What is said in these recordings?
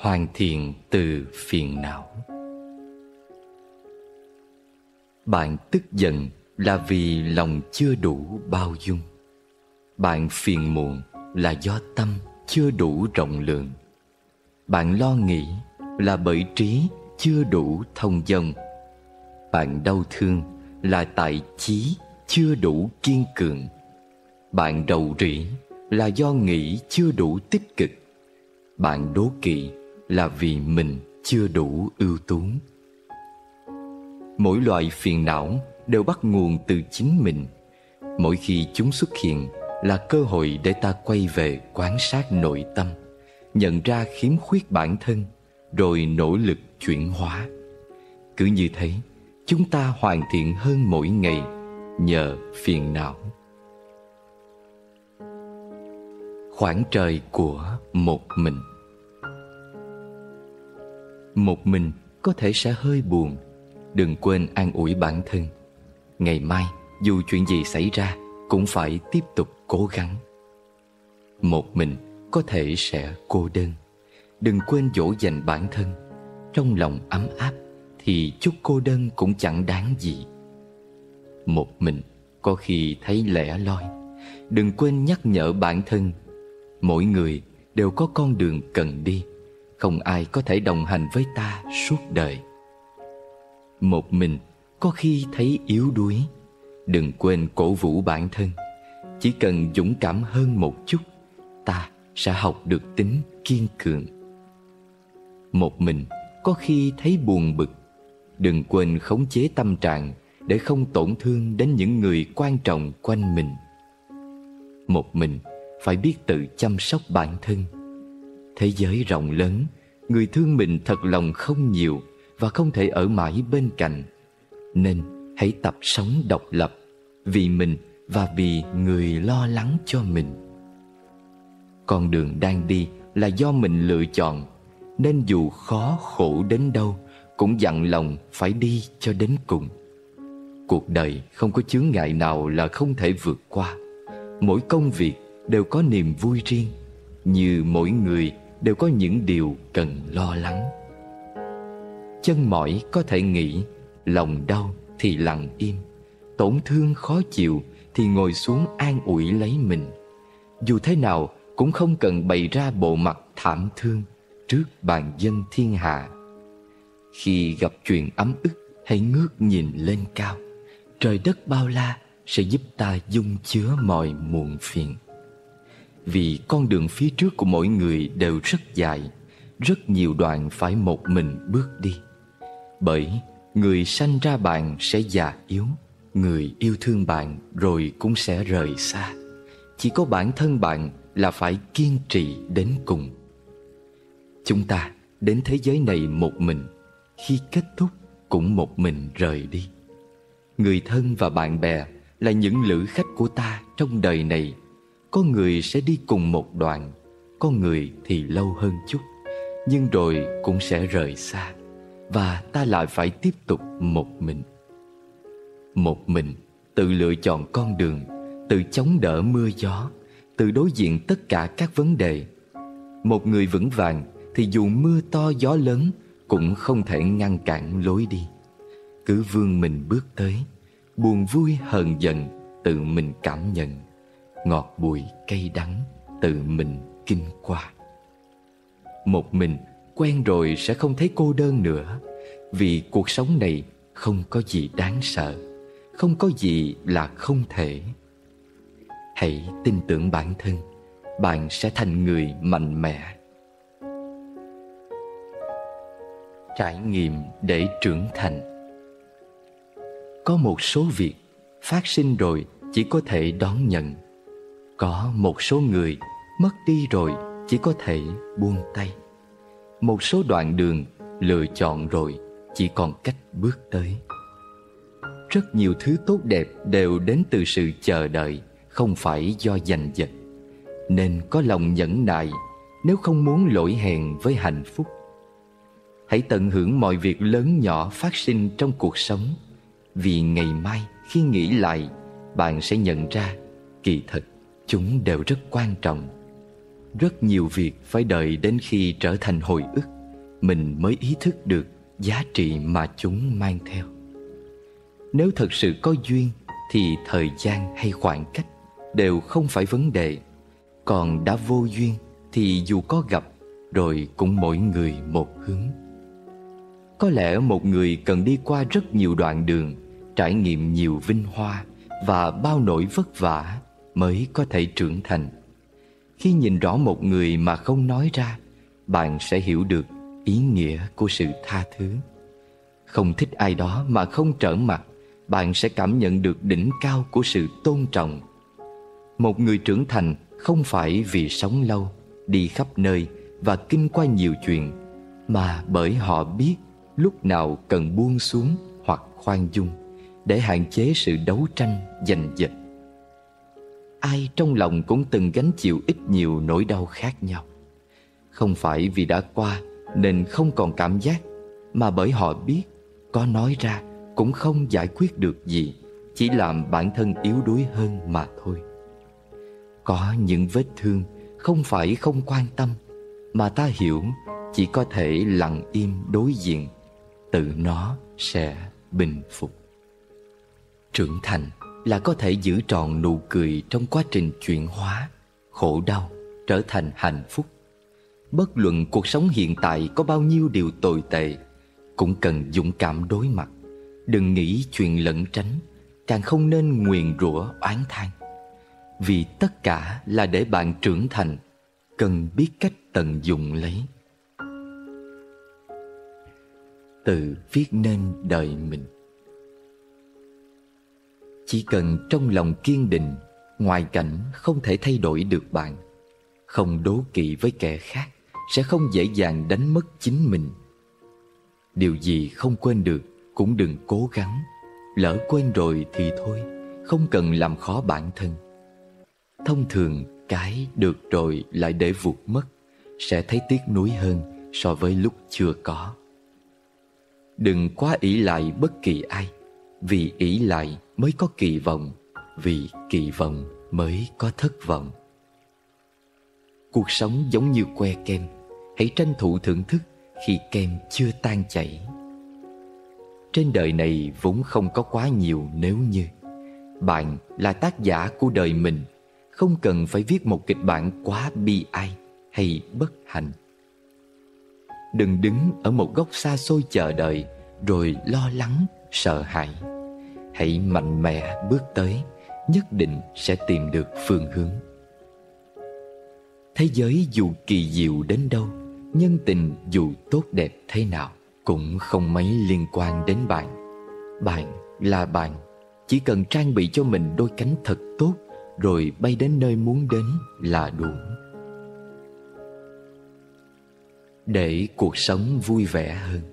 hoàn thiện từ phiền não. Bạn tức giận là vì lòng chưa đủ bao dung. Bạn phiền muộn là do tâm chưa đủ rộng lượng. Bạn lo nghĩ là bởi trí chưa đủ thông dong. Bạn đau thương là tại chí chưa đủ kiên cường. Bạn rầu rĩ là do nghĩ chưa đủ tích cực. Bạn đố kỵ là vì mình chưa đủ ưu tú. Mỗi loại phiền não đều bắt nguồn từ chính mình. Mỗi khi chúng xuất hiện là cơ hội để ta quay về quan sát nội tâm, nhận ra khiếm khuyết bản thân, rồi nỗ lực chuyển hóa. Cứ như thế, chúng ta hoàn thiện hơn mỗi ngày nhờ phiền não. Khoảng trời của một mình. Một mình có thể sẽ hơi buồn. Đừng quên an ủi bản thân. Ngày mai dù chuyện gì xảy ra cũng phải tiếp tục cố gắng. Một mình có thể sẽ cô đơn. Đừng quên dỗ dành bản thân. Trong lòng ấm áp thì chút cô đơn cũng chẳng đáng gì. Một mình có khi thấy lẻ loi. Đừng quên nhắc nhở bản thân. Mỗi người đều có con đường cần đi. Không ai có thể đồng hành với ta suốt đời. Một mình có khi thấy yếu đuối. Đừng quên cổ vũ bản thân. Chỉ cần dũng cảm hơn một chút, ta sẽ học được tính kiên cường. Một mình có khi thấy buồn bực. Đừng quên khống chế tâm trạng để không tổn thương đến những người quan trọng quanh mình. Một mình phải biết tự chăm sóc bản thân. Thế giới rộng lớn, người thương mình thật lòng không nhiều và không thể ở mãi bên cạnh. Nên hãy tập sống độc lập, vì mình và vì người lo lắng cho mình. Con đường đang đi là do mình lựa chọn, nên dù khó khổ đến đâu cũng dặn lòng phải đi cho đến cùng. Cuộc đời không có chướng ngại nào là không thể vượt qua. Mỗi công việc đều có niềm vui riêng, như mỗi người đều có những điều cần lo lắng. Chân mỏi có thể nghỉ, lòng đau thì lặng im, tổn thương khó chịu thì ngồi xuống an ủi lấy mình. Dù thế nào cũng không cần bày ra bộ mặt thảm thương trước bàn dân thiên hạ. Khi gặp chuyện ấm ức, hãy ngước nhìn lên cao. Trời đất bao la sẽ giúp ta dung chứa mọi muộn phiền. Vì con đường phía trước của mỗi người đều rất dài, rất nhiều đoạn phải một mình bước đi. Bởi người sanh ra bạn sẽ già yếu, người yêu thương bạn rồi cũng sẽ rời xa. Chỉ có bản thân bạn là phải kiên trì đến cùng. Chúng ta đến thế giới này một mình, khi kết thúc cũng một mình rời đi. Người thân và bạn bè là những lữ khách của ta trong đời này. Có người sẽ đi cùng một đoạn, có người thì lâu hơn chút, nhưng rồi cũng sẽ rời xa, và ta lại phải tiếp tục một mình. Một mình tự lựa chọn con đường, tự chống đỡ mưa gió, tự đối diện tất cả các vấn đề. Một người vững vàng thì dù mưa to gió lớn cũng không thể ngăn cản lối đi. Cứ vươn mình bước tới, buồn vui hờn giận tự mình cảm nhận, ngọt bùi cay đắng tự mình kinh qua. Một mình quen rồi sẽ không thấy cô đơn nữa, vì cuộc sống này không có gì đáng sợ, không có gì là không thể. Hãy tin tưởng bản thân, bạn sẽ thành người mạnh mẽ. Trải nghiệm để trưởng thành. Có một số việc phát sinh rồi chỉ có thể đón nhận. Có một số người mất đi rồi chỉ có thể buông tay. Một số đoạn đường lựa chọn rồi chỉ còn cách bước tới. Rất nhiều thứ tốt đẹp đều đến từ sự chờ đợi, không phải do giành giật. Nên có lòng nhẫn nại nếu không muốn lỗi hèn với hạnh phúc. Hãy tận hưởng mọi việc lớn nhỏ phát sinh trong cuộc sống, vì ngày mai khi nghĩ lại, bạn sẽ nhận ra kỳ thực chúng đều rất quan trọng. Rất nhiều việc phải đợi đến khi trở thành hồi ức, mình mới ý thức được giá trị mà chúng mang theo. Nếu thật sự có duyên thì thời gian hay khoảng cách đều không phải vấn đề. Còn đã vô duyên thì dù có gặp rồi cũng mỗi người một hướng. Có lẽ một người cần đi qua rất nhiều đoạn đường, trải nghiệm nhiều vinh hoa và bao nỗi vất vả mới có thể trưởng thành. Khi nhìn rõ một người mà không nói ra, bạn sẽ hiểu được ý nghĩa của sự tha thứ. Không thích ai đó mà không trở mặt, bạn sẽ cảm nhận được đỉnh cao của sự tôn trọng. Một người trưởng thành không phải vì sống lâu, đi khắp nơi và kinh qua nhiều chuyện, mà bởi họ biết lúc nào cần buông xuống hoặc khoan dung để hạn chế sự đấu tranh giành giật. Ai trong lòng cũng từng gánh chịu ít nhiều nỗi đau khác nhau. Không phải vì đã qua nên không còn cảm giác, mà bởi họ biết có nói ra cũng không giải quyết được gì, chỉ làm bản thân yếu đuối hơn mà thôi. Có những vết thương không phải không quan tâm, mà ta hiểu chỉ có thể lặng im đối diện, tự nó sẽ bình phục. Trưởng thành là có thể giữ trọn nụ cười trong quá trình chuyển hóa, khổ đau trở thành hạnh phúc. Bất luận cuộc sống hiện tại có bao nhiêu điều tồi tệ, cũng cần dũng cảm đối mặt. Đừng nghĩ chuyện lẩn tránh, càng không nên nguyền rủa oán than. Vì tất cả là để bạn trưởng thành, cần biết cách tận dụng lấy. Tự viết nên đời mình. Chỉ cần trong lòng kiên định, ngoại cảnh không thể thay đổi được bạn. Không đố kỵ với kẻ khác, sẽ không dễ dàng đánh mất chính mình. Điều gì không quên được cũng đừng cố gắng. Lỡ quên rồi thì thôi, không cần làm khó bản thân. Thông thường cái được rồi lại để vụt mất, sẽ thấy tiếc nuối hơn so với lúc chưa có. Đừng quá ỷ lại bất kỳ ai, vì ỷ lại mới có kỳ vọng, vì kỳ vọng mới có thất vọng. Cuộc sống giống như que kem, hãy tranh thủ thưởng thức khi kem chưa tan chảy. Trên đời này vốn không có quá nhiều nếu như. Bạn là tác giả của đời mình, không cần phải viết một kịch bản quá bi ai hay bất hạnh. Đừng đứng ở một góc xa xôi chờ đợi rồi lo lắng, sợ hãi. Hãy mạnh mẽ bước tới, nhất định sẽ tìm được phương hướng. Thế giới dù kỳ diệu đến đâu, nhân tình dù tốt đẹp thế nào, cũng không mấy liên quan đến bạn. Bạn là bạn, chỉ cần trang bị cho mình đôi cánh thật tốt, rồi bay đến nơi muốn đến là đủ. Để cuộc sống vui vẻ hơn,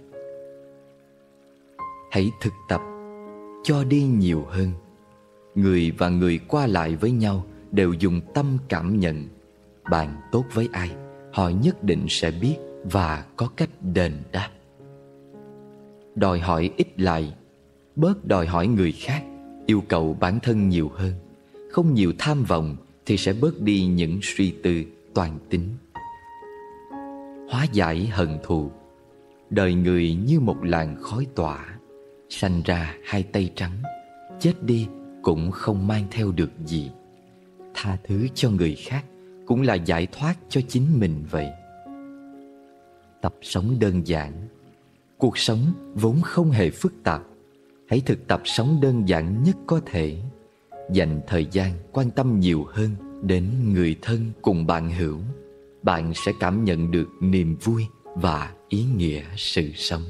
hãy thực tập cho đi nhiều hơn. Người và người qua lại với nhau đều dùng tâm cảm nhận. Bạn tốt với ai, họ nhất định sẽ biết và có cách đền đáp. Đòi hỏi ít lại, bớt đòi hỏi người khác, yêu cầu bản thân nhiều hơn. Không nhiều tham vọng thì sẽ bớt đi những suy tư toan tính. Hóa giải hận thù. Đời người như một làn khói tỏa, sanh ra hai tay trắng, chết đi cũng không mang theo được gì. Tha thứ cho người khác cũng là giải thoát cho chính mình vậy. Tập sống đơn giản. Cuộc sống vốn không hề phức tạp. Hãy thực tập sống đơn giản nhất có thể. Dành thời gian quan tâm nhiều hơn đến người thân cùng bạn hữu. Bạn sẽ cảm nhận được niềm vui và ý nghĩa sự sống.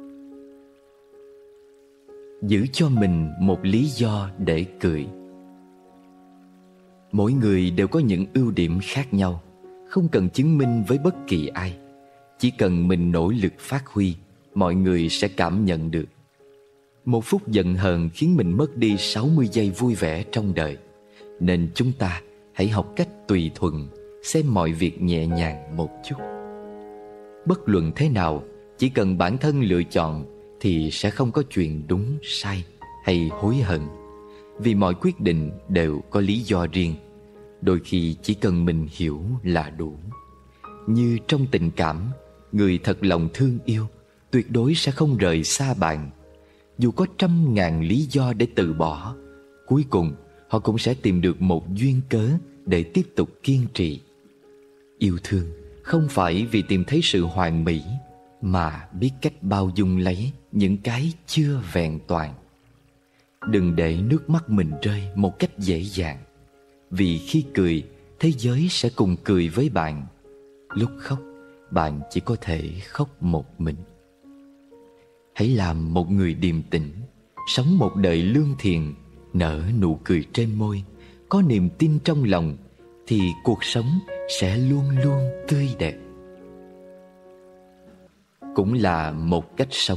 Giữ cho mình một lý do để cười. Mỗi người đều có những ưu điểm khác nhau, không cần chứng minh với bất kỳ ai. Chỉ cần mình nỗ lực phát huy, mọi người sẽ cảm nhận được. Một phút giận hờn khiến mình mất đi 60 giây vui vẻ trong đời. Nên chúng ta hãy học cách tùy thuận, xem mọi việc nhẹ nhàng một chút. Bất luận thế nào, chỉ cần bản thân lựa chọn thì sẽ không có chuyện đúng sai hay hối hận. Vì mọi quyết định đều có lý do riêng. đôi khi chỉ cần mình hiểu là đủ. Như trong tình cảm, người thật lòng thương yêu tuyệt đối sẽ không rời xa bạn. Dù có 100.000 lý do để từ bỏ, cuối cùng họ cũng sẽ tìm được một duyên cớ để tiếp tục kiên trì. Yêu thương không phải vì tìm thấy sự hoàn mỹ, mà biết cách bao dung lấy những cái chưa vẹn toàn. Đừng để nước mắt mình rơi một cách dễ dàng, vì khi cười, thế giới sẽ cùng cười với bạn. Lúc khóc, bạn chỉ có thể khóc một mình. Hãy làm một người điềm tĩnh, sống một đời lương thiện, nở nụ cười trên môi, có niềm tin trong lòng, thì cuộc sống sẽ luôn luôn tươi đẹp. Cũng là một cách sống.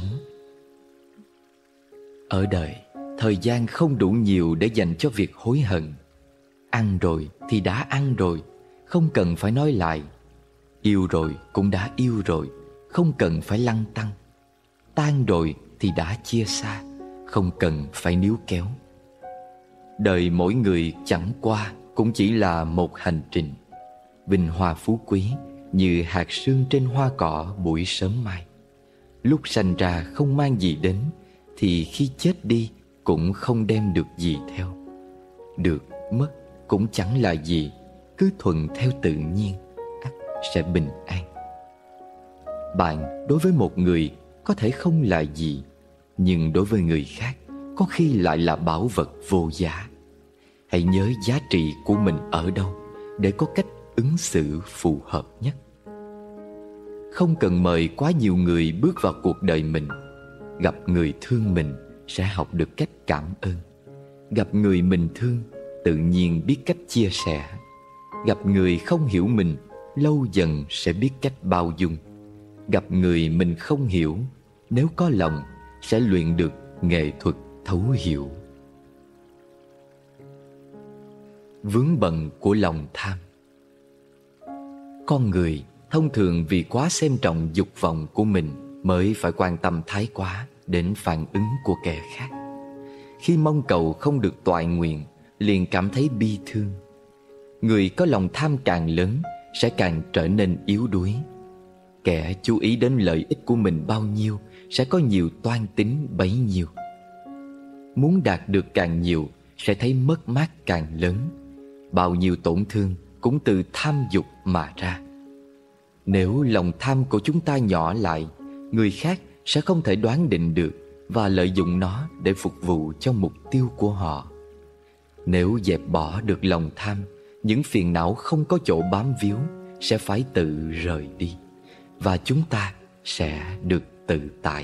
Ở đời, thời gian không đủ nhiều để dành cho việc hối hận. Ăn rồi thì đã ăn rồi, không cần phải nói lại. Yêu rồi cũng đã yêu rồi, không cần phải lăn tăn. Tan rồi thì đã chia xa, không cần phải níu kéo. Đời mỗi người chẳng qua cũng chỉ là một hành trình. Vinh hoa phú quý như hạt sương trên hoa cỏ buổi sớm mai. Lúc sanh ra không mang gì đến, thì khi chết đi cũng không đem được gì theo. Được mất cũng chẳng là gì, cứ thuận theo tự nhiên, ắt sẽ bình an. Bạn đối với một người có thể không là gì, nhưng đối với người khác có khi lại là bảo vật vô giá. Hãy nhớ giá trị của mình ở đâu để có cách ứng xử phù hợp nhất. Không cần mời quá nhiều người bước vào cuộc đời mình. Gặp người thương mình sẽ học được cách cảm ơn. Gặp người mình thương, tự nhiên biết cách chia sẻ. Gặp người không hiểu mình, lâu dần sẽ biết cách bao dung. Gặp người mình không hiểu, nếu có lòng sẽ luyện được nghệ thuật thấu hiểu. Vướng bận của lòng tham. Con người thông thường vì quá xem trọng dục vọng của mình mới phải quan tâm thái quá đến phản ứng của kẻ khác. Khi mong cầu không được toại nguyện, liền cảm thấy bi thương. Người có lòng tham càng lớn sẽ càng trở nên yếu đuối. Kẻ chú ý đến lợi ích của mình bao nhiêu sẽ có nhiều toan tính bấy nhiêu. Muốn đạt được càng nhiều sẽ thấy mất mát càng lớn. Bao nhiêu tổn thương cũng từ tham dục mà ra. Nếu lòng tham của chúng ta nhỏ lại, người khác sẽ không thể đoán định được và lợi dụng nó để phục vụ cho mục tiêu của họ. Nếu dẹp bỏ được lòng tham, những phiền não không có chỗ bám víu sẽ phải tự rời đi, và chúng ta sẽ được tự tại.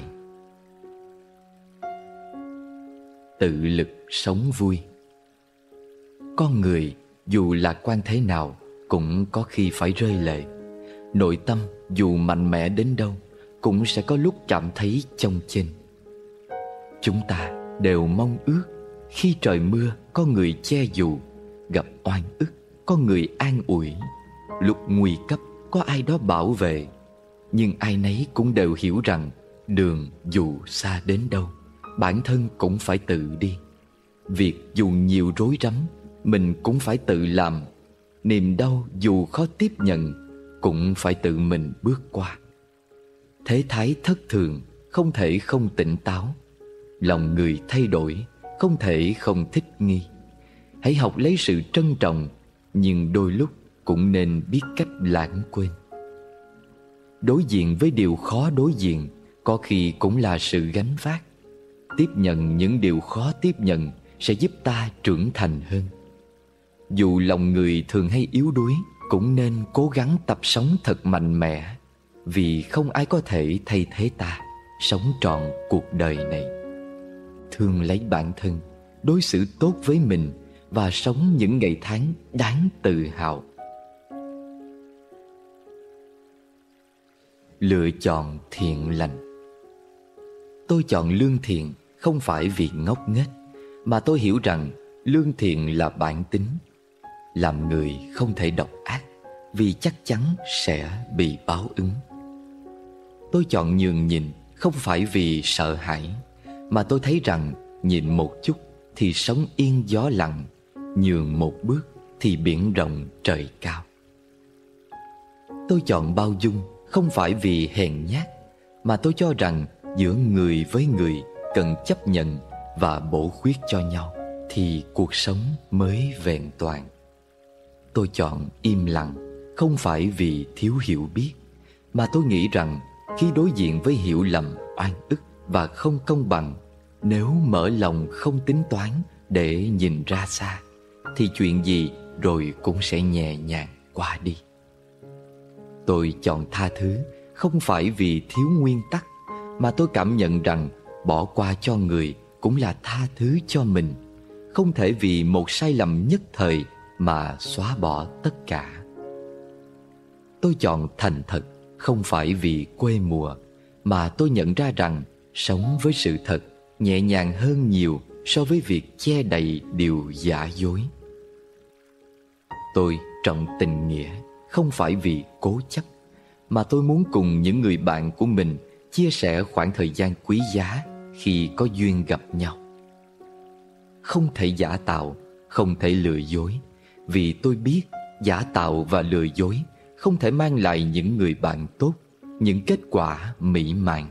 Tự lực sống vui. Con người dù lạc quan thế nào cũng có khi phải rơi lệ. Nội tâm dù mạnh mẽ đến đâu cũng sẽ có lúc cảm thấy chông chênh. Chúng ta đều mong ước khi trời mưa có người che dù, gặp oan ức có người an ủi, lúc nguy cấp có ai đó bảo vệ. Nhưng ai nấy cũng đều hiểu rằng đường dù xa đến đâu, bản thân cũng phải tự đi. Việc dù nhiều rối rắm, mình cũng phải tự làm. Niềm đau dù khó tiếp nhận, cũng phải tự mình bước qua. Thế thái thất thường, không thể không tỉnh táo. Lòng người thay đổi, không thể không thích nghi. Hãy học lấy sự trân trọng, nhưng đôi lúc cũng nên biết cách lãng quên. Đối diện với điều khó đối diện có khi cũng là sự gánh vác. Tiếp nhận những điều khó tiếp nhận sẽ giúp ta trưởng thành hơn. Dù lòng người thường hay yếu đuối, cũng nên cố gắng tập sống thật mạnh mẽ, vì không ai có thể thay thế ta sống trọn cuộc đời này. Thương lấy bản thân, đối xử tốt với mình và sống những ngày tháng đáng tự hào. Lựa chọn thiện lành. Tôi chọn lương thiện không phải vì ngốc nghếch, mà tôi hiểu rằng lương thiện là bản tính. Làm người không thể độc ác, vì chắc chắn sẽ bị báo ứng. Tôi chọn nhường nhịn không phải vì sợ hãi, mà tôi thấy rằng nhịn một chút thì sống yên gió lặng, nhường một bước thì biển rộng trời cao. Tôi chọn bao dung không phải vì hèn nhát, mà tôi cho rằng giữa người với người cần chấp nhận và bổ khuyết cho nhau thì cuộc sống mới vẹn toàn. Tôi chọn im lặng không phải vì thiếu hiểu biết, mà tôi nghĩ rằng khi đối diện với hiểu lầm, oan ức và không công bằng, nếu mở lòng không tính toán để nhìn ra xa, thì chuyện gì rồi cũng sẽ nhẹ nhàng qua đi. Tôi chọn tha thứ không phải vì thiếu nguyên tắc, mà tôi cảm nhận rằng bỏ qua cho người cũng là tha thứ cho mình. Không thể vì một sai lầm nhất thời mà xóa bỏ tất cả. Tôi chọn thành thật không phải vì quê mùa, mà tôi nhận ra rằng sống với sự thật nhẹ nhàng hơn nhiều so với việc che đậy điều giả dối. Tôi trọng tình nghĩa không phải vì cố chấp, mà tôi muốn cùng những người bạn của mình chia sẻ khoảng thời gian quý giá khi có duyên gặp nhau. Không thể giả tạo, không thể lừa dối, vì tôi biết giả tạo và lừa dối không thể mang lại những người bạn tốt, những kết quả mỹ mãn.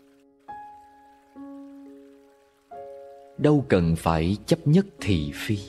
Đâu cần phải chấp nhất thị phi.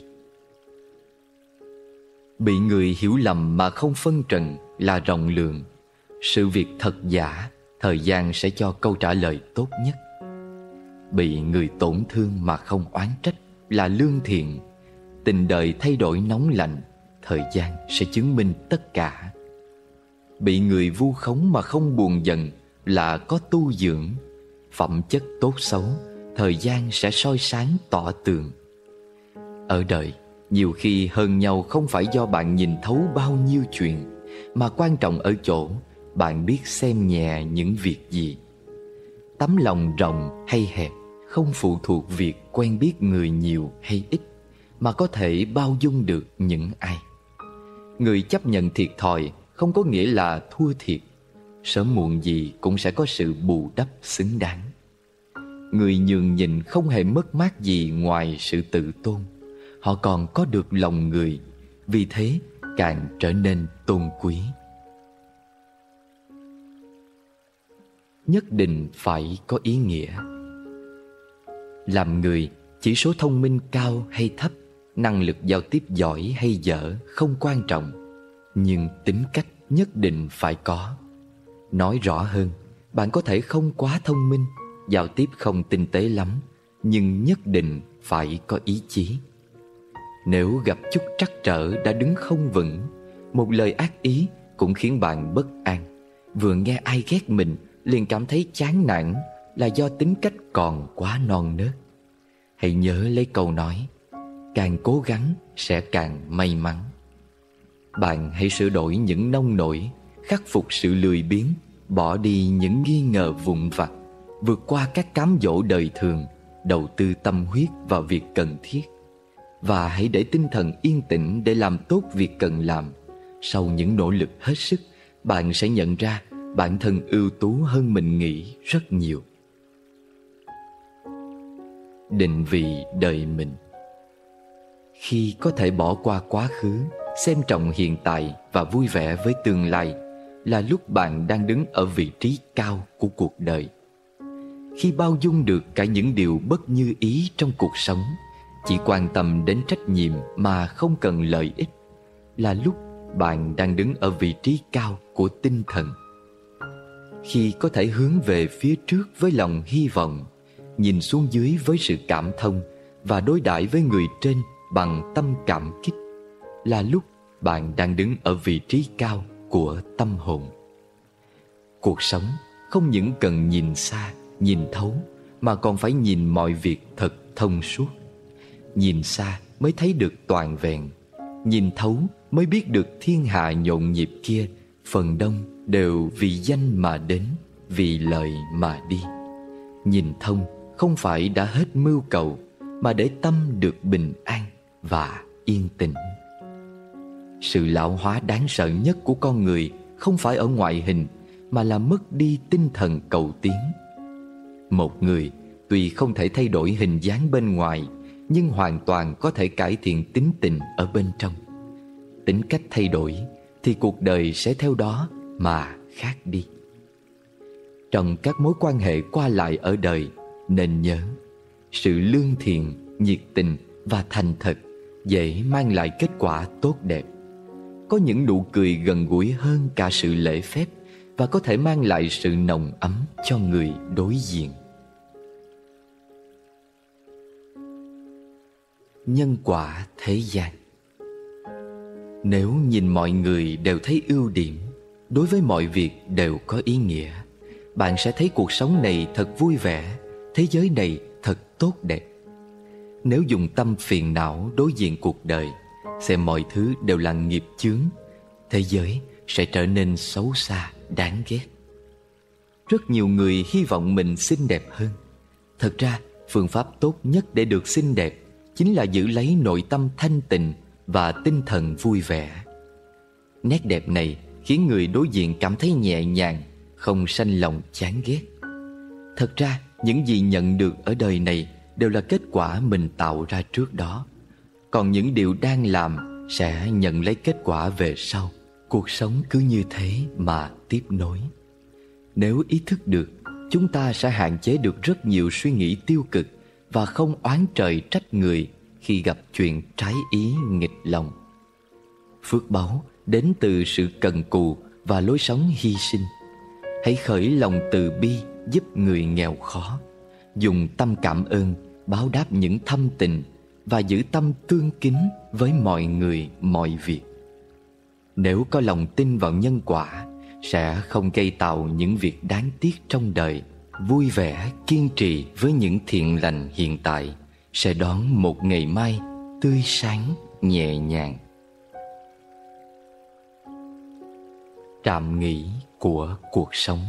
Bị người hiểu lầm mà không phân trần là rộng lượng. Sự việc thật giả, thời gian sẽ cho câu trả lời tốt nhất. Bị người tổn thương mà không oán trách là lương thiện. Tình đời thay đổi nóng lạnh, thời gian sẽ chứng minh tất cả. Bị người vu khống mà không buồn giận là có tu dưỡng. Phẩm chất tốt xấu, thời gian sẽ soi sáng tỏ tường. Ở đời, nhiều khi hơn nhau không phải do bạn nhìn thấu bao nhiêu chuyện, mà quan trọng ở chỗ bạn biết xem nhẹ những việc gì. Tấm lòng rộng hay hẹp không phụ thuộc việc quen biết người nhiều hay ít, mà có thể bao dung được những ai. Người chấp nhận thiệt thòi không có nghĩa là thua thiệt. Sớm muộn gì cũng sẽ có sự bù đắp xứng đáng. Người nhường nhịn không hề mất mát gì ngoài sự tự tôn. Họ còn có được lòng người, vì thế càng trở nên tôn quý. Nhất định phải có ý nghĩa. Làm người, chỉ số thông minh cao hay thấp, năng lực giao tiếp giỏi hay dở không quan trọng, nhưng tính cách nhất định phải có. Nói rõ hơn, bạn có thể không quá thông minh, giao tiếp không tinh tế lắm, nhưng nhất định phải có ý chí. Nếu gặp chút trắc trở đã đứng không vững, một lời ác ý cũng khiến bạn bất an. Vừa nghe ai ghét mình liền cảm thấy chán nản là do tính cách còn quá non nớt. Hãy nhớ lấy câu nói, càng cố gắng sẽ càng may mắn. Bạn hãy sửa đổi những nông nổi, khắc phục sự lười biếng, bỏ đi những nghi ngờ vụn vặt, vượt qua các cám dỗ đời thường, đầu tư tâm huyết vào việc cần thiết. Và hãy để tinh thần yên tĩnh để làm tốt việc cần làm. Sau những nỗ lực hết sức, bạn sẽ nhận ra bản thân ưu tú hơn mình nghĩ rất nhiều. Định vị đời mình. Khi có thể bỏ qua quá khứ, xem trọng hiện tại và vui vẻ với tương lai, là lúc bạn đang đứng ở vị trí cao của cuộc đời. Khi bao dung được cả những điều bất như ý trong cuộc sống, chỉ quan tâm đến trách nhiệm mà không cần lợi ích, là lúc bạn đang đứng ở vị trí cao của tinh thần. Khi có thể hướng về phía trước với lòng hy vọng, nhìn xuống dưới với sự cảm thông và đối đãi với người trên bằng tâm cảm kích, là lúc bạn đang đứng ở vị trí cao của tâm hồn. Cuộc sống không những cần nhìn xa, nhìn thấu, mà còn phải nhìn mọi việc thật thông suốt. Nhìn xa mới thấy được toàn vẹn, nhìn thấu mới biết được thiên hạ nhộn nhịp kia phần đông đều vì danh mà đến, vì lợi mà đi. Nhìn thông không phải đã hết mưu cầu, mà để tâm được bình an và yên tĩnh. Sự lão hóa đáng sợ nhất của con người không phải ở ngoại hình, mà là mất đi tinh thần cầu tiến. Một người tuy không thể thay đổi hình dáng bên ngoài, nhưng hoàn toàn có thể cải thiện tính tình ở bên trong. tính cách thay đổi thì cuộc đời sẽ theo đó mà khác đi. Trong các mối quan hệ qua lại ở đời, nên nhớ sự lương thiện, nhiệt tình và thành thật dễ mang lại kết quả tốt đẹp. Có những nụ cười gần gũi hơn cả sự lễ phép và có thể mang lại sự nồng ấm cho người đối diện. Nhân quả thế gian. Nếu nhìn mọi người đều thấy ưu điểm, đối với mọi việc đều có ý nghĩa, bạn sẽ thấy cuộc sống này thật vui vẻ, thế giới này thật tốt đẹp. Nếu dùng tâm phiền não đối diện cuộc đời, xem mọi thứ đều là nghiệp chướng, thế giới sẽ trở nên xấu xa, đáng ghét. Rất nhiều người hy vọng mình xinh đẹp hơn. Thật ra, phương pháp tốt nhất để được xinh đẹp chính là giữ lấy nội tâm thanh tịnh và tinh thần vui vẻ. Nét đẹp này khiến người đối diện cảm thấy nhẹ nhàng, không sanh lòng chán ghét. Thật ra, những gì nhận được ở đời này đều là kết quả mình tạo ra trước đó. Còn những điều đang làm sẽ nhận lấy kết quả về sau. Cuộc sống cứ như thế mà tiếp nối. Nếu ý thức được, chúng ta sẽ hạn chế được rất nhiều suy nghĩ tiêu cực và không oán trời trách người khi gặp chuyện trái ý nghịch lòng. Phước báu đến từ sự cần cù và lối sống hy sinh. Hãy khởi lòng từ bi giúp người nghèo khó, dùng tâm cảm ơn báo đáp những thâm tình và giữ tâm tương kính với mọi người mọi việc. Nếu có lòng tin vào nhân quả, sẽ không gây tạo những việc đáng tiếc trong đời. Vui vẻ, kiên trì với những thiện lành hiện tại, sẽ đón một ngày mai tươi sáng, nhẹ nhàng. Trạm nghỉ của cuộc sống.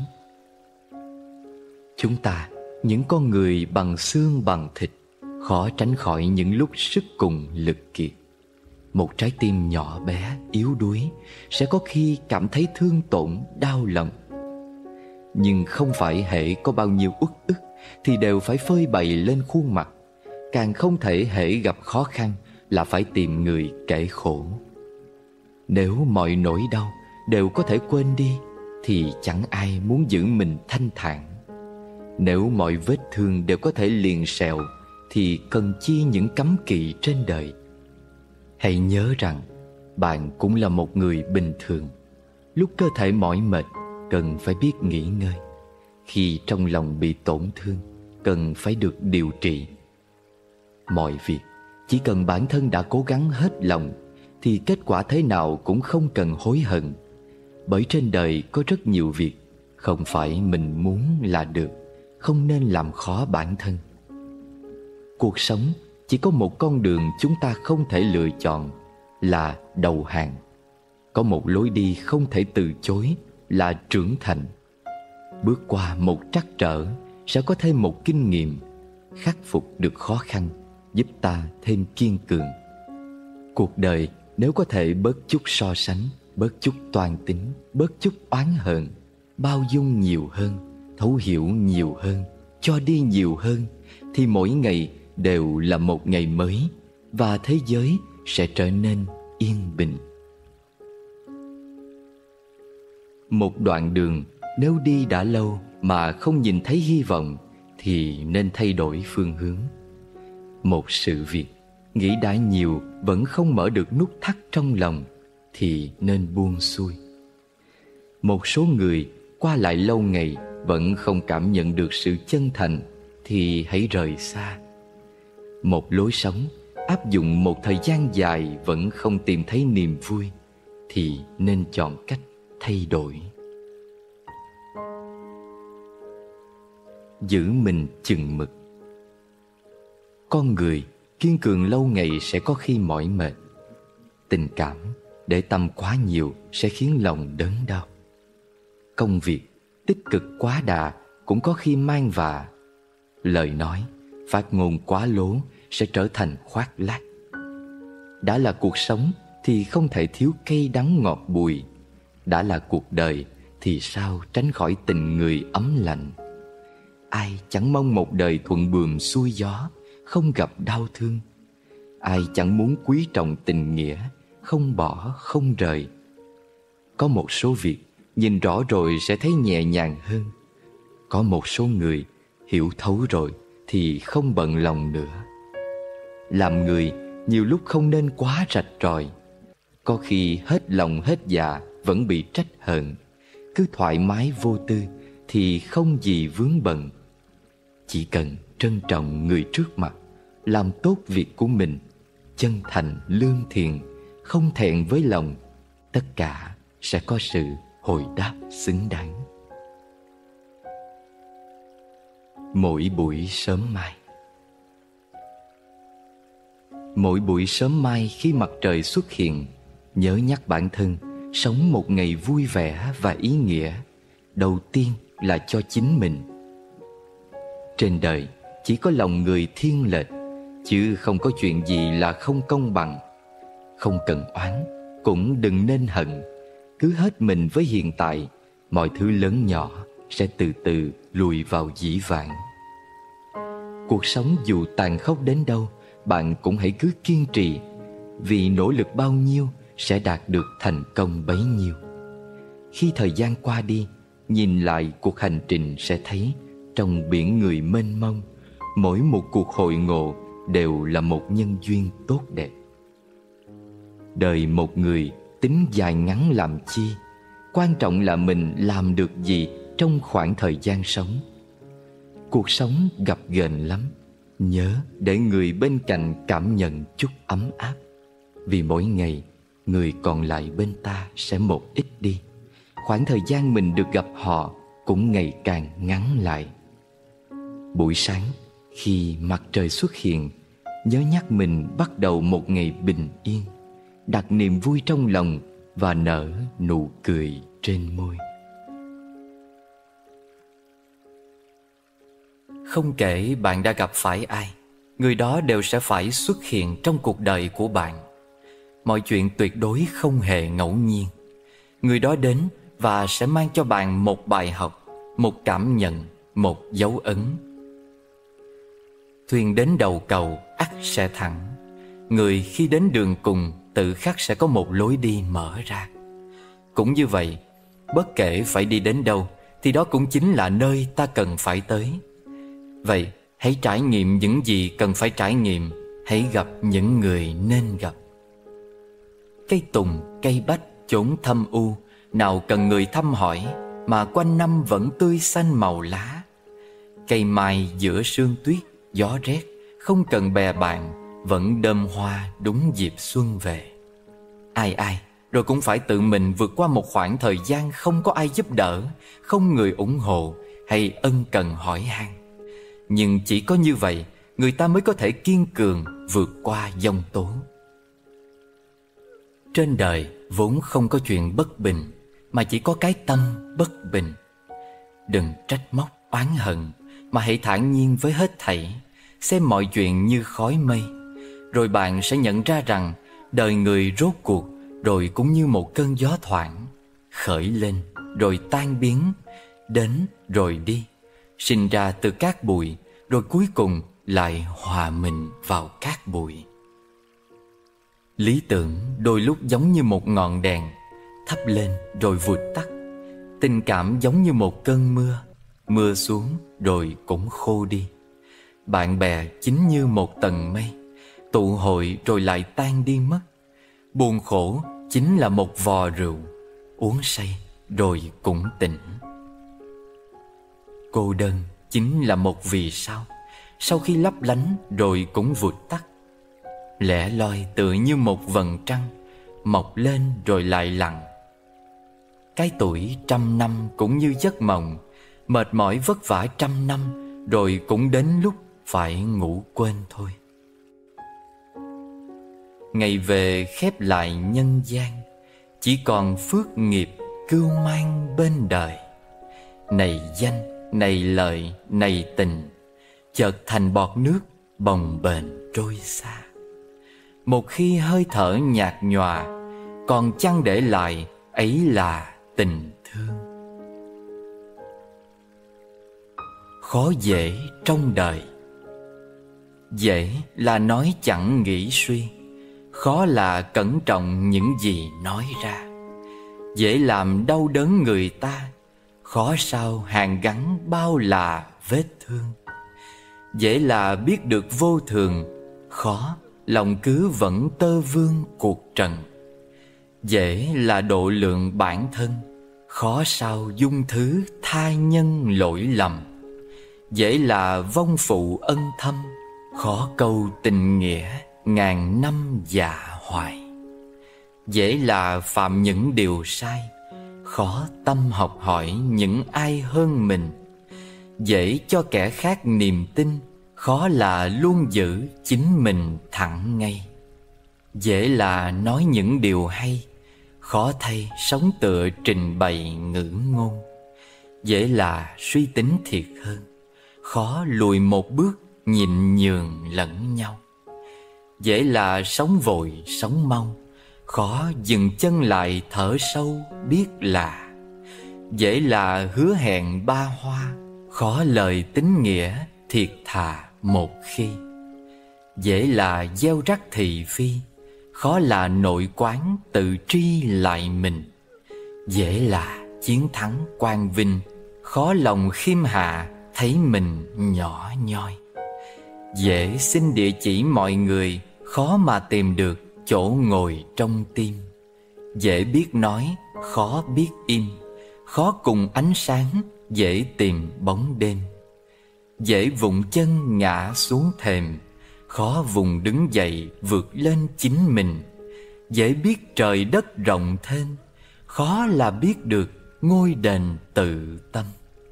Chúng ta, những con người bằng xương bằng thịt, khó tránh khỏi những lúc sức cùng lực kiệt. Một trái tim nhỏ bé, yếu đuối sẽ có khi cảm thấy thương tổn, đau lòng. Nhưng không phải hễ có bao nhiêu uất ức thì đều phải phơi bày lên khuôn mặt. Càng không thể hễ gặp khó khăn là phải tìm người kể khổ. Nếu mọi nỗi đau đều có thể quên đi thì chẳng ai muốn giữ mình thanh thản. Nếu mọi vết thương đều có thể liền sẹo thì cần chi những cấm kỵ trên đời. Hãy nhớ rằng bạn cũng là một người bình thường. Lúc cơ thể mỏi mệt, cần phải biết nghỉ ngơi. Khi trong lòng bị tổn thương, cần phải được điều trị. Mọi việc, chỉ cần bản thân đã cố gắng hết lòng thì kết quả thế nào cũng không cần hối hận. Bởi trên đời có rất nhiều việc không phải mình muốn là được, không nên làm khó bản thân. Cuộc sống chỉ có một con đường chúng ta không thể lựa chọn là đầu hàng. Có một lối đi không thể từ chối là trưởng thành. Bước qua một trắc trở sẽ có thêm một kinh nghiệm. Khắc phục được khó khăn giúp ta thêm kiên cường. Cuộc đời nếu có thể bớt chút so sánh, bớt chút toan tính, bớt chút oán hờn, bao dung nhiều hơn, thấu hiểu nhiều hơn, cho đi nhiều hơn, thì mỗi ngày đều là một ngày mới và thế giới sẽ trở nên yên bình. Một đoạn đường nếu đi đã lâu mà không nhìn thấy hy vọng thì nên thay đổi phương hướng. Một sự việc nghĩ đã nhiều vẫn không mở được nút thắt trong lòng thì nên buông xuôi. Một số người qua lại lâu ngày vẫn không cảm nhận được sự chân thành thì hãy rời xa. Một lối sống áp dụng một thời gian dài vẫn không tìm thấy niềm vui thì nên chọn cách thay đổi. Giữ mình chừng mực. Con người kiên cường lâu ngày sẽ có khi mỏi mệt. Tình cảm để tâm quá nhiều sẽ khiến lòng đớn đau. Công việc tích cực quá đà cũng có khi mang vạ. Lời nói, phát ngôn quá lố sẽ trở thành khoác lác. Đã là cuộc sống thì không thể thiếu cay đắng ngọt bùi. Đã là cuộc đời thì sao tránh khỏi tình người ấm lạnh. Ai chẳng mong một đời thuận buồm xuôi gió, không gặp đau thương. Ai chẳng muốn quý trọng tình nghĩa, không bỏ không rời. Có một số việc nhìn rõ rồi sẽ thấy nhẹ nhàng hơn. Có một số người hiểu thấu rồi thì không bận lòng nữa. Làm người nhiều lúc không nên quá rạch ròi. Có khi hết lòng hết dạ vẫn bị trách hờn. Cứ thoải mái vô tư thì không gì vướng bận. Chỉ cần trân trọng người trước mặt, làm tốt việc của mình, chân thành lương thiện, không thẹn với lòng, tất cả sẽ có sự hồi đáp xứng đáng. Mỗi buổi sớm mai. Mỗi buổi sớm mai khi mặt trời xuất hiện, nhớ nhắc bản thân sống một ngày vui vẻ và ý nghĩa. Đầu tiên là cho chính mình. Trên đời chỉ có lòng người thiên lệch, chứ không có chuyện gì là không công bằng. Không cần oán, cũng đừng nên hận. Cứ hết mình với hiện tại, mọi thứ lớn nhỏ sẽ từ từ lùi vào dĩ vãng. Cuộc sống dù tàn khốc đến đâu, bạn cũng hãy cứ kiên trì. Vì nỗ lực bao nhiêu sẽ đạt được thành công bấy nhiêu. Khi thời gian qua đi, nhìn lại cuộc hành trình sẽ thấy trong biển người mênh mông, mỗi một cuộc hội ngộ đều là một nhân duyên tốt đẹp. Đời một người tính dài ngắn làm chi, quan trọng là mình làm được gì trong khoảng thời gian sống. Cuộc sống gập ghềnh lắm, nhớ để người bên cạnh cảm nhận chút ấm áp. Vì mỗi ngày, người còn lại bên ta sẽ một ít đi. Khoảng thời gian mình được gặp họ cũng ngày càng ngắn lại. Buổi sáng, khi mặt trời xuất hiện, nhớ nhắc mình bắt đầu một ngày bình yên, đặt niềm vui trong lòng và nở nụ cười trên môi. Không kể bạn đã gặp phải ai, người đó đều sẽ phải xuất hiện trong cuộc đời của bạn. Mọi chuyện tuyệt đối không hề ngẫu nhiên. Người đó đến và sẽ mang cho bạn một bài học, một cảm nhận, một dấu ấn. Thuyền đến đầu cầu ắt sẽ thẳng. Người khi đến đường cùng tự khắc sẽ có một lối đi mở ra. Cũng như vậy, bất kể phải đi đến đâu thì đó cũng chính là nơi ta cần phải tới. Vậy hãy trải nghiệm những gì cần phải trải nghiệm. Hãy gặp những người nên gặp. Cây tùng, cây bách, chốn thâm u, nào cần người thăm hỏi, mà quanh năm vẫn tươi xanh màu lá. Cây mai giữa sương tuyết, gió rét, không cần bè bạn, vẫn đơm hoa đúng dịp xuân về. Ai rồi cũng phải tự mình vượt qua một khoảng thời gian không có ai giúp đỡ, không người ủng hộ hay ân cần hỏi han. Nhưng chỉ có như vậy, người ta mới có thể kiên cường vượt qua giông tố. Trên đời vốn không có chuyện bất bình, mà chỉ có cái tâm bất bình. Đừng trách móc oán hận, mà hãy thản nhiên với hết thảy, xem mọi chuyện như khói mây. Rồi bạn sẽ nhận ra rằng đời người rốt cuộc rồi cũng như một cơn gió thoảng, khởi lên rồi tan biến, đến rồi đi, sinh ra từ cát bụi, rồi cuối cùng lại hòa mình vào cát bụi. Lý tưởng đôi lúc giống như một ngọn đèn, thắp lên rồi vụt tắt. Tình cảm giống như một cơn mưa, mưa xuống rồi cũng khô đi. Bạn bè chính như một tầng mây, tụ hội rồi lại tan đi mất. Buồn khổ chính là một vò rượu, uống say rồi cũng tỉnh. Cô đơn chính là một vì sao, sau khi lấp lánh rồi cũng vụt tắt. Lẻ loi tựa như một vầng trăng, mọc lên rồi lại lặn. Cái tuổi 100 năm cũng như giấc mộng, mệt mỏi vất vả 100 năm, rồi cũng đến lúc phải ngủ quên thôi. Ngày về khép lại nhân gian, chỉ còn phước nghiệp cưu mang bên đời. Này danh, này lợi, này tình, chợt thành bọt nước bồng bềnh trôi xa. Một khi hơi thở nhạt nhòa, còn chăng để lại ấy là tình thương. Khó dễ trong đời. Dễ là nói chẳng nghĩ suy, khó là cẩn trọng những gì nói ra. Dễ làm đau đớn người ta, khó sao hàn gắn bao là vết thương. Dễ là biết được vô thường, khó lòng cứ vẫn tơ vương cuộc trần. Dễ là độ lượng bản thân, khó sao dung thứ tha nhân lỗi lầm. Dễ là vong phụ ân thâm, khó câu tình nghĩa ngàn năm dạ hoài. Dễ là phạm những điều sai, khó tâm học hỏi những ai hơn mình. Dễ cho kẻ khác niềm tin, khó là luôn giữ chính mình thẳng ngay. Dễ là nói những điều hay, khó thay sống tựa trình bày ngữ ngôn. Dễ là suy tính thiệt hơn, khó lùi một bước nhịn nhường lẫn nhau. Dễ là sống vội sống mau, khó dừng chân lại thở sâu biết là. Dễ là hứa hẹn ba hoa, khó lời tín nghĩa thiệt thà một khi. Dễ là gieo rắc thị phi, khó là nội quán tự tri lại mình. Dễ là chiến thắng quang vinh, khó lòng khiêm hạ thấy mình nhỏ nhoi. Dễ xin địa chỉ mọi người, khó mà tìm được chỗ ngồi trong tim. Dễ biết nói, khó biết im, khó cùng ánh sáng, dễ tìm bóng đêm. Dễ vụng chân ngã xuống thềm, khó vùng đứng dậy vượt lên chính mình. Dễ biết trời đất rộng thênh, khó là biết được ngôi đền tự tâm.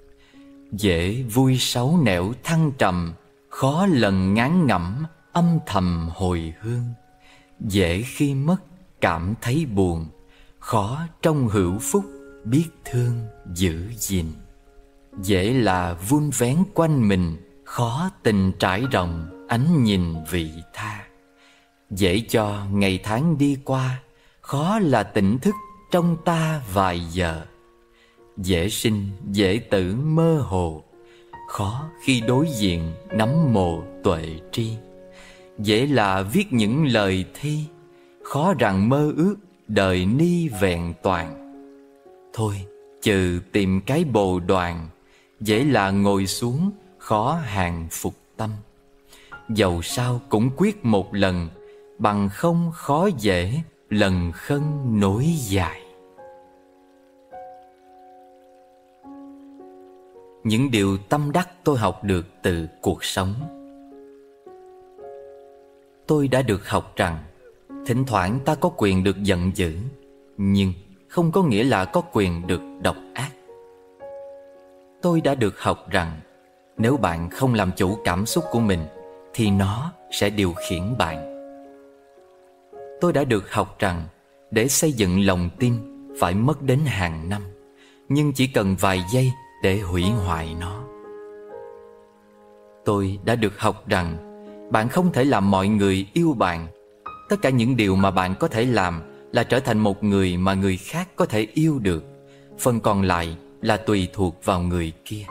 Dễ vui xấu nẻo thăng trầm, khó lần ngán ngẩm âm thầm hồi hương. Dễ khi mất cảm thấy buồn, khó trong hữu phúc biết thương giữ gìn. Dễ là vun vén quanh mình, khó tình trải rộng ánh nhìn vị tha. Dễ cho ngày tháng đi qua, khó là tỉnh thức trong ta vài giờ. Dễ sinh dễ tử mơ hồ, khó khi đối diện nắm mồ tuệ tri. Dễ là viết những lời thi, khó rằng mơ ước đời ni vẹn toàn. Thôi trừ tìm cái bồ đoàn, dễ là ngồi xuống khó hàng phục tâm. Dầu sao cũng quyết một lần, bằng không khó dễ lần khân nối dài. Những điều tâm đắc tôi học được từ cuộc sống. Tôi đã được học rằng thỉnh thoảng ta có quyền được giận dữ, nhưng không có nghĩa là có quyền được độc ác. Tôi đã được học rằng nếu bạn không làm chủ cảm xúc của mình thì nó sẽ điều khiển bạn. Tôi đã được học rằng để xây dựng lòng tin phải mất đến hàng năm, nhưng chỉ cần vài giây để hủy hoại nó. Tôi đã được học rằng bạn không thể làm mọi người yêu bạn. Tất cả những điều mà bạn có thể làm là trở thành một người mà người khác có thể yêu được. Phần còn lại là tùy thuộc vào người kia.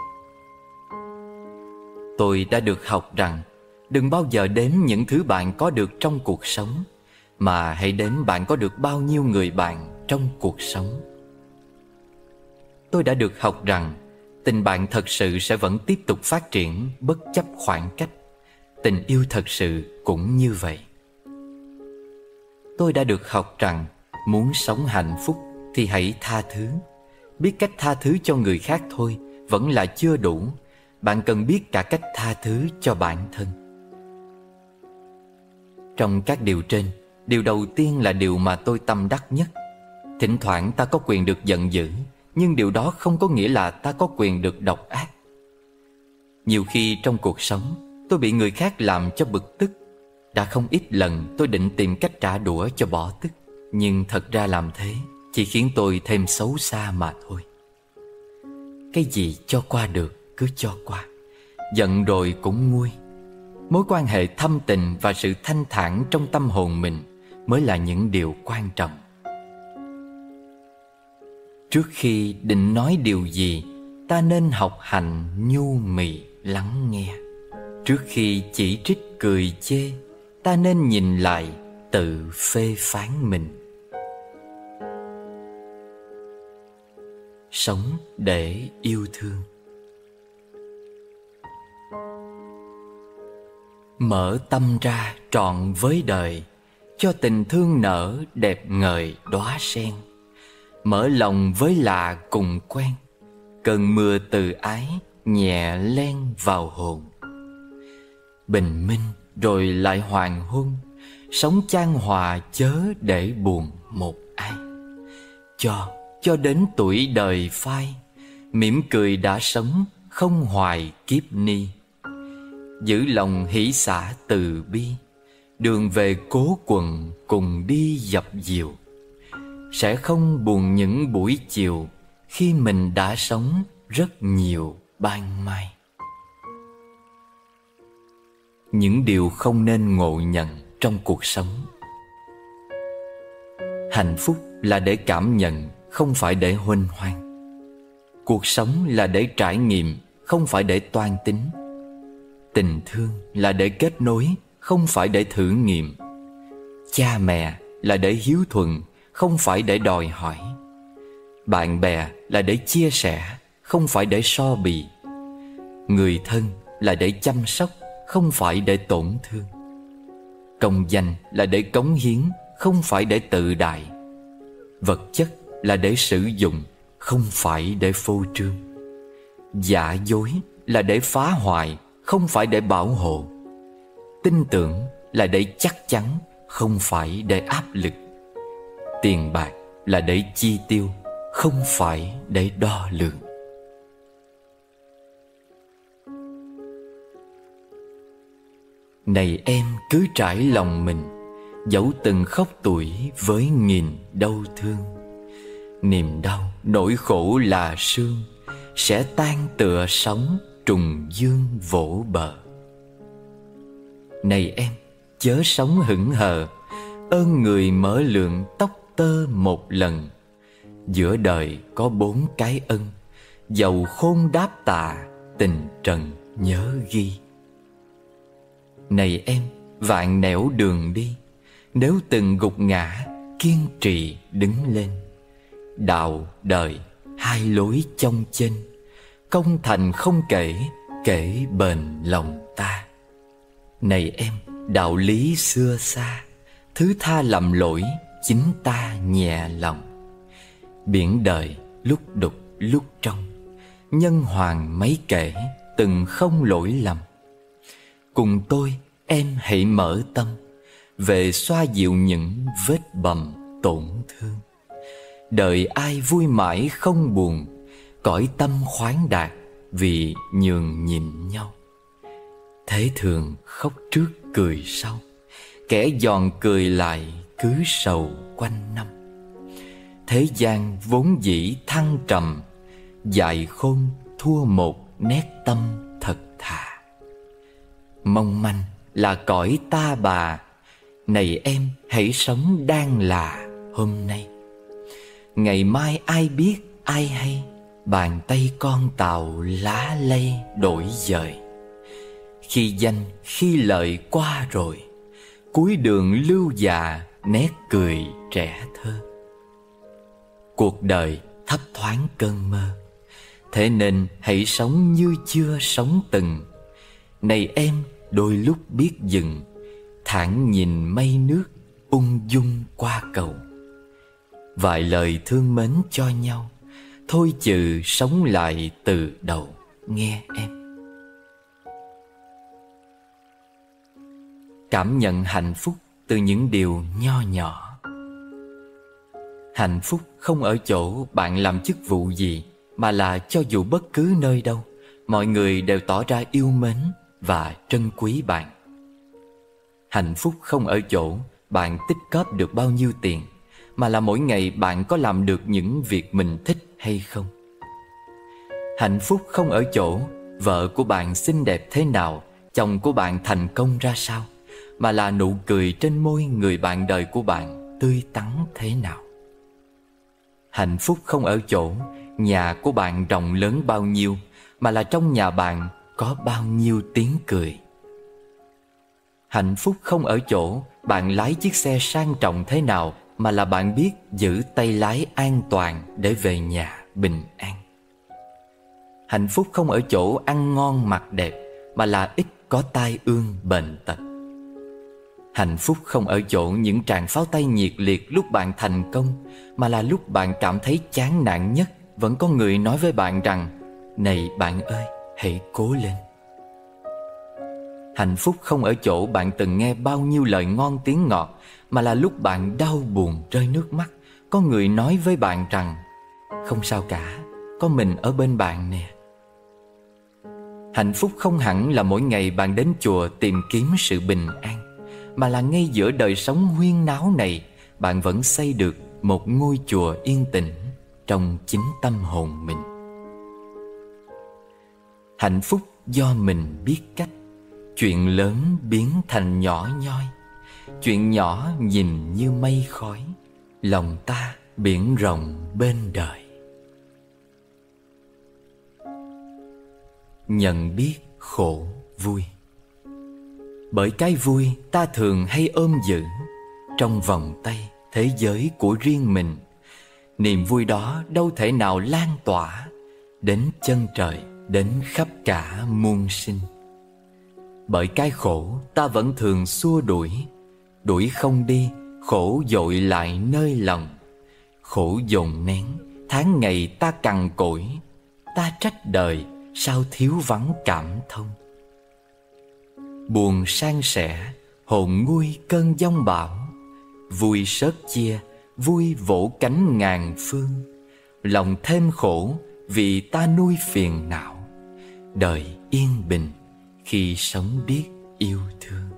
Tôi đã được học rằng đừng bao giờ đếm những thứ bạn có được trong cuộc sống, mà hãy đếm bạn có được bao nhiêu người bạn trong cuộc sống. Tôi đã được học rằng tình bạn thật sự sẽ vẫn tiếp tục phát triển bất chấp khoảng cách. Tình yêu thật sự cũng như vậy. Tôi đã được học rằng muốn sống hạnh phúc thì hãy tha thứ. Biết cách tha thứ cho người khác thôi vẫn là chưa đủ. Bạn cần biết cả cách tha thứ cho bản thân. Trong các điều trên, điều đầu tiên là điều mà tôi tâm đắc nhất. Thỉnh thoảng ta có quyền được giận dữ, nhưng điều đó không có nghĩa là ta có quyền được độc ác. Nhiều khi trong cuộc sống, tôi bị người khác làm cho bực tức. Đã không ít lần tôi định tìm cách trả đũa cho bỏ tức, nhưng thật ra làm thế chỉ khiến tôi thêm xấu xa mà thôi. Cái gì cho qua được cứ cho qua, giận rồi cũng nguôi. Mối quan hệ thâm tình và sự thanh thản trong tâm hồn mình mới là những điều quan trọng. Trước khi định nói điều gì, ta nên học hành nhu mì lắng nghe. Trước khi chỉ trích cười chê, ta nên nhìn lại tự phê phán mình. Sống để yêu thương. Mở tâm ra trọn với đời, cho tình thương nở đẹp ngời đóa sen. Mở lòng với lạ cùng quen, cơn mưa từ ái nhẹ len vào hồn. Bình minh rồi lại hoàng hôn, sống chan hòa chớ để buồn một ai. Cho đến tuổi đời phai, mỉm cười đã sống không hoài kiếp ni. Giữ lòng hỷ xả từ bi, đường về cố quần cùng đi dập dìu. Sẽ không buồn những buổi chiều, khi mình đã sống rất nhiều ban mai. Những điều không nên ngộ nhận trong cuộc sống. Hạnh phúc là để cảm nhận, không phải để huênh hoang. Cuộc sống là để trải nghiệm, không phải để toan tính. Tình thương là để kết nối, không phải để thử nghiệm. Cha mẹ là để hiếu thuận, không phải để đòi hỏi. Bạn bè là để chia sẻ, không phải để so bì. Người thân là để chăm sóc, không phải để tổn thương. Công danh là để cống hiến, không phải để tự đại. Vật chất là để sử dụng, không phải để phô trương. Giả dối là để phá hoại, không phải để bảo hộ. Tin tưởng là để chắc chắn, không phải để áp lực. Tiền bạc là để chi tiêu, không phải để đo lường. Này em cứ trải lòng mình, dẫu từng khóc tuổi với nghìn đau thương. Niềm đau, nỗi khổ là sương, sẽ tan tựa sóng trùng dương vỗ bờ. Này em, chớ sống hững hờ, ơn người mở lượng tóc tơ một lần. Giữa đời có 4 cái ân, dầu khôn đáp tạ, tình trần nhớ ghi. Này em, vạn nẻo đường đi, nếu từng gục ngã, kiên trì đứng lên. Đạo đời hai lối chông chênh, công thành không kể, kể bền lòng ta. Này em, đạo lý xưa xa, thứ tha lầm lỗi, chính ta nhẹ lòng. Biển đời lúc đục lúc trong, nhân hoàng mấy kể, từng không lỗi lầm. Cùng tôi em hãy mở tâm, về xoa dịu những vết bầm tổn thương. Đời ai vui mãi không buồn, cõi tâm khoáng đạt vì nhường nhịn nhau. Thế thường khóc trước cười sau, kẻ giòn cười lại cứ sầu quanh năm. Thế gian vốn dĩ thăng trầm, dại khôn thua một nét tâm thật thà. Mong manh là cõi ta bà, này em hãy sống đang là hôm nay. Ngày mai ai biết ai hay, bàn tay con tàu lá lây đổi dời. Khi danh khi lợi qua rồi, cuối đường lưu già nét cười trẻ thơ. Cuộc đời thấp thoáng cơn mơ, thế nên hãy sống như chưa sống từng. Này em đôi lúc biết dừng, thản nhìn mây nước ung dung qua cầu. Vài lời thương mến cho nhau, thôi chừ sống lại từ đầu nghe em. Cảm nhận hạnh phúc từ những điều nho nhỏ. Hạnh phúc không ở chỗ bạn làm chức vụ gì, mà là cho dù bất cứ nơi đâu, mọi người đều tỏ ra yêu mến và trân quý bạn. Hạnh phúc không ở chỗ bạn tích cóp được bao nhiêu tiền, mà là mỗi ngày bạn có làm được những việc mình thích hay không. Hạnh phúc không ở chỗ vợ của bạn xinh đẹp thế nào, chồng của bạn thành công ra sao, mà là nụ cười trên môi người bạn đời của bạn tươi tắn thế nào. Hạnh phúc không ở chỗ nhà của bạn rộng lớn bao nhiêu, mà là trong nhà bạn có bao nhiêu tiếng cười. Hạnh phúc không ở chỗ bạn lái chiếc xe sang trọng thế nào, mà là bạn biết giữ tay lái an toàn để về nhà bình an. Hạnh phúc không ở chỗ ăn ngon mặc đẹp, mà là ít có tai ương bệnh tật. Hạnh phúc không ở chỗ những tràng pháo tay nhiệt liệt lúc bạn thành công, mà là lúc bạn cảm thấy chán nản nhất, vẫn có người nói với bạn rằng: này bạn ơi, hãy cố lên. Hạnh phúc không ở chỗ bạn từng nghe bao nhiêu lời ngon tiếng ngọt, mà là lúc bạn đau buồn rơi nước mắt, có người nói với bạn rằng: không sao cả, có mình ở bên bạn nè. Hạnh phúc không hẳn là mỗi ngày bạn đến chùa tìm kiếm sự bình an, mà là ngay giữa đời sống huyên náo này, bạn vẫn xây được một ngôi chùa yên tĩnh trong chính tâm hồn mình. Hạnh phúc do mình biết cách, chuyện lớn biến thành nhỏ nhoi, chuyện nhỏ nhìn như mây khói, lòng ta biển rộng bên đời. Nhận biết khổ vui. Bởi cái vui ta thường hay ôm giữ trong vòng tay thế giới của riêng mình. Niềm vui đó đâu thể nào lan tỏa đến chân trời, đến khắp cả muôn sinh. Bởi cái khổ ta vẫn thường xua đuổi, đuổi không đi, khổ dội lại nơi lòng. Khổ dồn nén, tháng ngày ta cằn cỗi, ta trách đời sao thiếu vắng cảm thông. Buồn san sẻ, hồn nguôi cơn giông bão, vui sớt chia, vui vỗ cánh ngàn phương. Lòng thêm khổ vì ta nuôi phiền não, đời yên bình khi sống biết yêu thương.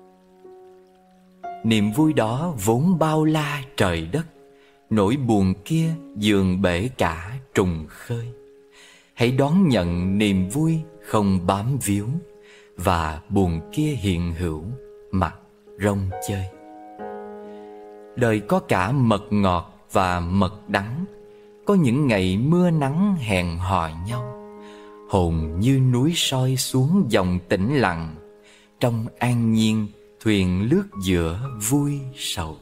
Niềm vui đó vốn bao la trời đất, nỗi buồn kia dường bể cả trùng khơi. Hãy đón nhận niềm vui không bám víu, và buồn kia hiện hữu mặt rong chơi. Đời có cả mật ngọt và mật đắng, có những ngày mưa nắng hẹn hò nhau. Hồn như núi soi xuống dòng tĩnh lặng, trong an nhiên thuyền lướt giữa vui sầu.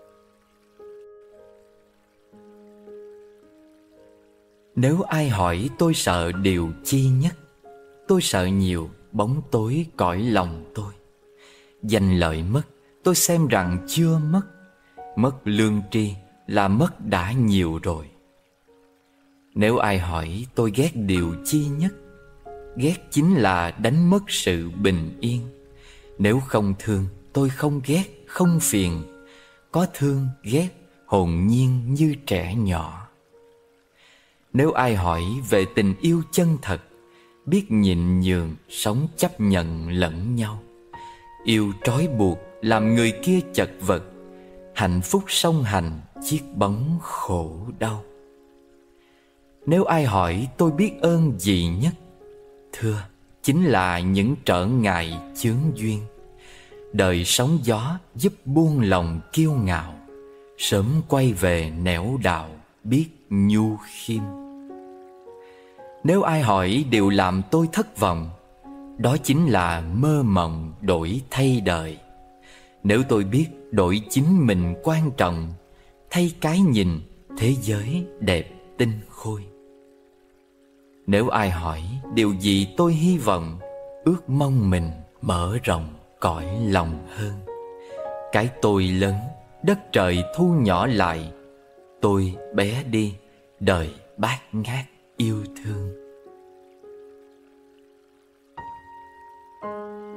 Nếu ai hỏi tôi sợ điều chi nhất, tôi sợ nhiều bóng tối cõi lòng tôi. Danh lợi mất, tôi xem rằng chưa mất. Mất lương tri là mất đã nhiều rồi. Nếu ai hỏi tôi ghét điều chi nhất, ghét chính là đánh mất sự bình yên. Nếu không thương, tôi không ghét, không phiền. Có thương, ghét, hồn nhiên như trẻ nhỏ. Nếu ai hỏi về tình yêu chân thật, biết nhịn nhường, sống chấp nhận lẫn nhau. Yêu trói buộc, làm người kia chật vật. Hạnh phúc song hành, chiếc bóng khổ đau. Nếu ai hỏi tôi biết ơn gì nhất, thưa, chính là những trở ngại chướng duyên. Đời sóng gió giúp buông lòng kiêu ngạo, sớm quay về nẻo đạo biết nhu khiêm. Nếu ai hỏi điều làm tôi thất vọng, đó chính là mơ mộng đổi thay đời. Nếu tôi biết đổi chính mình quan trọng, thay cái nhìn thế giới đẹp tinh khôi. Nếu ai hỏi điều gì tôi hy vọng, ước mong mình mở rộng cõi lòng hơn. Cái tôi lớn, đất trời thu nhỏ lại, tôi bé đi, đời bát ngát yêu thương.